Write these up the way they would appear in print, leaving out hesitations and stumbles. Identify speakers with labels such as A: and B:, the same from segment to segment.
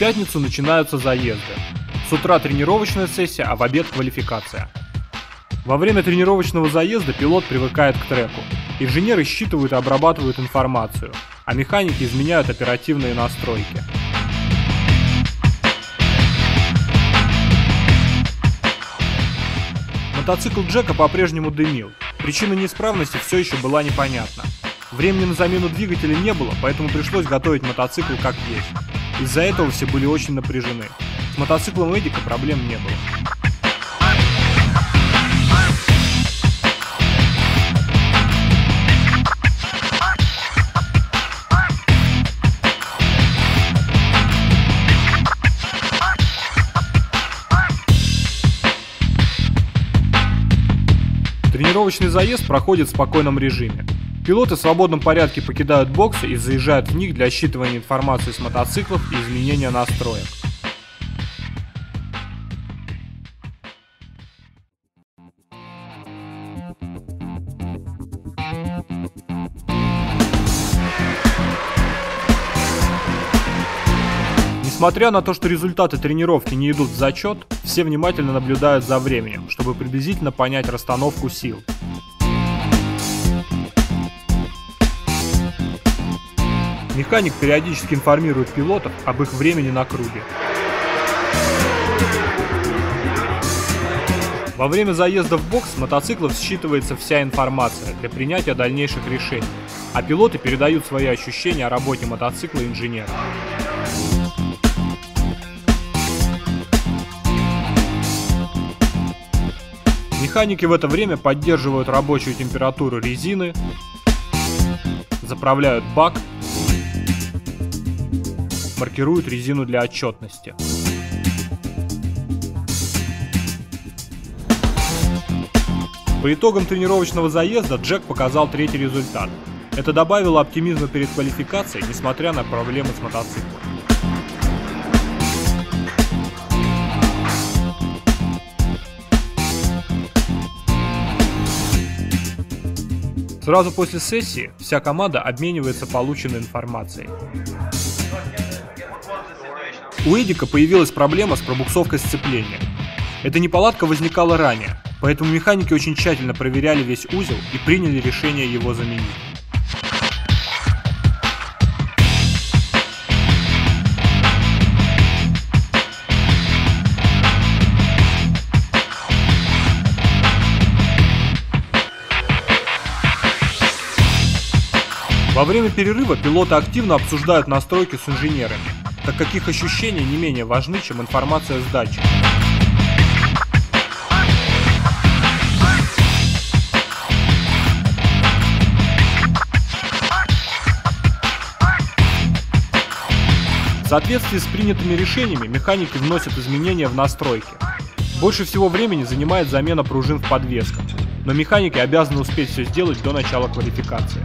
A: пятницу начинаются заезды. С утра тренировочная сессия, а в обед квалификация. Во время тренировочного заезда пилот привыкает к треку. Инженеры считывают и обрабатывают информацию, а механики изменяют оперативные настройки. Мотоцикл Джека по-прежнему дымил. Причина неисправности все еще была непонятна. Времени на замену двигателя не было, поэтому пришлось готовить мотоцикл как есть. Из-за этого все были очень напряжены. С мотоциклом Эдика проблем не было. Тренировочный заезд проходит в спокойном режиме. Пилоты в свободном порядке покидают боксы и заезжают в них для считывания информации с мотоциклов и изменения настроек. Несмотря на то, что результаты тренировки не идут в зачет, все внимательно наблюдают за временем, чтобы приблизительно понять расстановку сил. Механик периодически информирует пилотов об их времени на круге. Во время заезда в бокс с мотоциклов считывается вся информация для принятия дальнейших решений, а пилоты передают свои ощущения о работе мотоцикла инженерам. Механики в это время поддерживают рабочую температуру резины, заправляют бак, маркируют резину для отчетности. По итогам тренировочного заезда Джек показал третий результат. Это добавило оптимизма перед квалификацией, несмотря на проблемы с мотоциклом. Сразу после сессии вся команда обменивается полученной информацией. У Эдика появилась проблема с пробуксовкой сцепления. Эта неполадка возникала ранее, поэтому механики очень тщательно проверяли весь узел и приняли решение его заменить. Во время перерыва пилоты активно обсуждают настройки с инженерами, так как их ощущения не менее важны, чем информация с датчика. В соответствии с принятыми решениями механики вносят изменения в настройки. Больше всего времени занимает замена пружин в подвесках, но механики обязаны успеть все сделать до начала квалификации.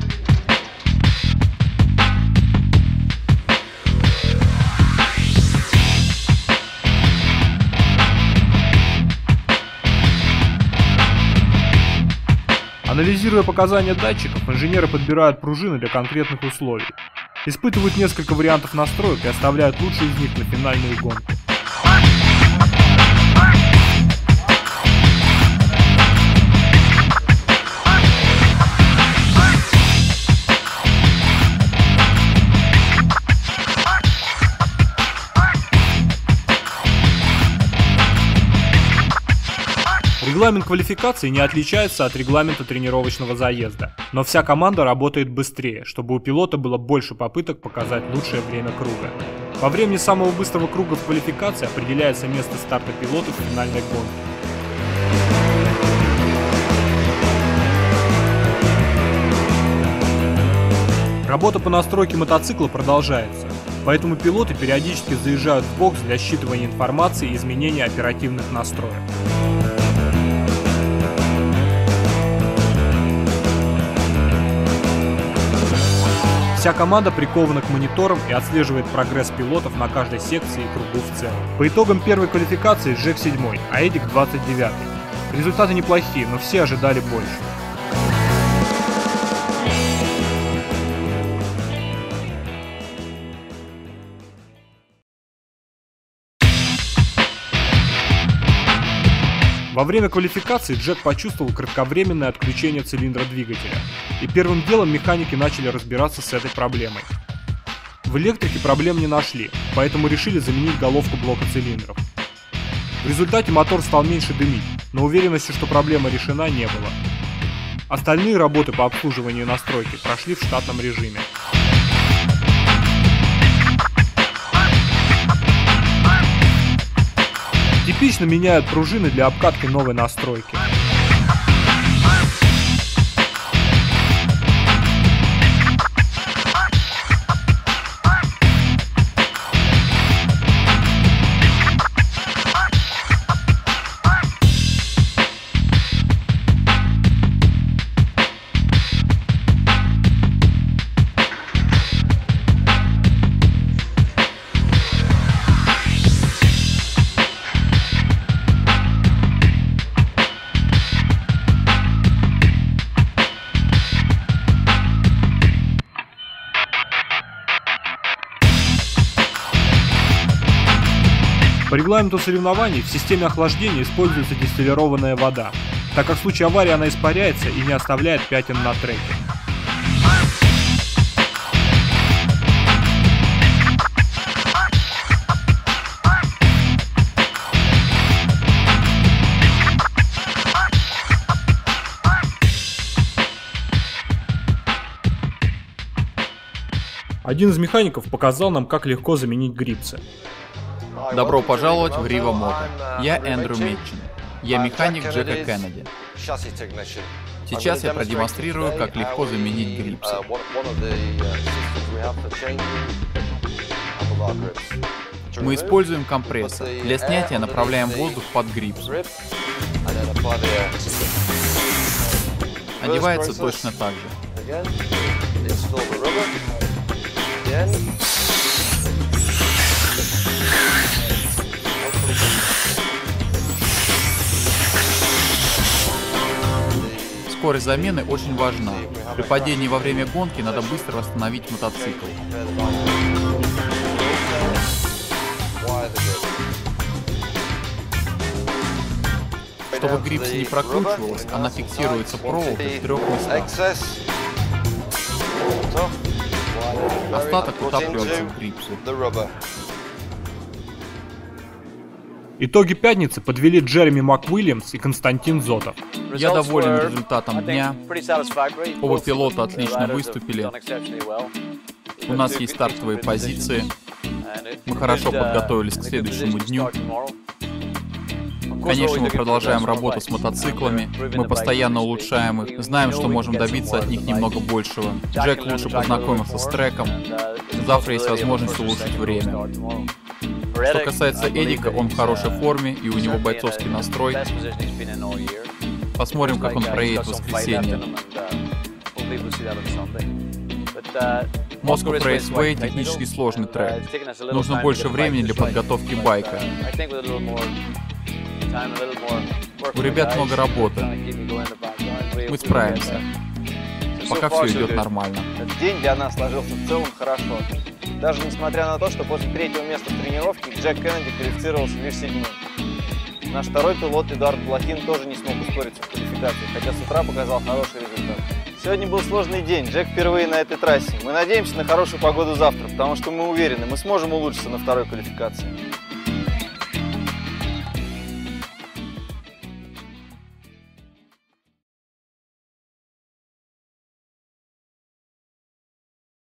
A: Анализируя показания датчиков, инженеры подбирают пружины для конкретных условий, испытывают несколько вариантов настроек и оставляют лучшие из них на финальную гонку. Регламент квалификации не отличается от регламента тренировочного заезда, но вся команда работает быстрее, чтобы у пилота было больше попыток показать лучшее время круга. По времени самого быстрого круга в квалификации определяется место старта пилота в финальной гонке. Работа по настройке мотоцикла продолжается, поэтому пилоты периодически заезжают в бокс для считывания информации и изменения оперативных настроек. Вся команда прикована к мониторам и отслеживает прогресс пилотов на каждой секции и кругу в целом. По итогам первой квалификации Джек 7, а Эдик 29. Результаты неплохие, но все ожидали больше. Во время квалификации Джек почувствовал кратковременное отключение цилиндра двигателя, и первым делом механики начали разбираться с этой проблемой. В электрике проблем не нашли, поэтому решили заменить головку блока цилиндров. В результате мотор стал меньше дымить, но уверенности, что проблема решена, не было. Остальные работы по обслуживанию и настройке прошли в штатном режиме. Типично меняют пружины для обкатки новой настройки. По регламенту соревнований в системе охлаждения используется дистиллированная вода, так как в случае аварии она испаряется и не оставляет пятен на треке. Один из механиков показал нам, как легко заменить грипсы.
B: Добро пожаловать в Riva Moto. Я Эндрю Метчин. Я механик Джека Кеннеди. Сейчас я продемонстрирую, как легко заменить грипсы. Мы используем компрессор. Для снятия направляем воздух под грипсы. Одевается точно так же. Скорость замены очень важна. При падении во время гонки надо быстро восстановить мотоцикл. Чтобы грипса не прокручивалась, она фиксируется проволокой в 3 местах. Остаток утапливается в грипсу.
A: Итоги пятницы подвели Джереми МакУильямс и Константин Зотов.
B: Я доволен результатом дня. Оба пилота отлично выступили. У нас есть стартовые позиции. Мы хорошо подготовились к следующему дню. Конечно, мы продолжаем работу с мотоциклами. Мы постоянно улучшаем их. Знаем, что можем добиться от них немного большего. Джек лучше познакомился с треком. Завтра есть возможность улучшить время. Что касается Эдика, он в хорошей форме и у него бойцовский настрой. Посмотрим, как он проедет в воскресенье. Moscow Raceway — технически сложный трек. Нужно больше времени для подготовки байка. У ребят много работы. Мы справимся. Пока все идет нормально.
C: День для нас сложился в целом хорошо. Даже несмотря на то, что после 3-го места в тренировке Джек Кеннеди квалифицировался лишь 7-м. Наш второй пилот Эдуард Блохин тоже не смог ускориться в квалификации, хотя с утра показал хороший результат. Сегодня был сложный день, Джек впервые на этой трассе. Мы надеемся на хорошую погоду завтра, потому что мы уверены, мы сможем улучшиться на второй квалификации.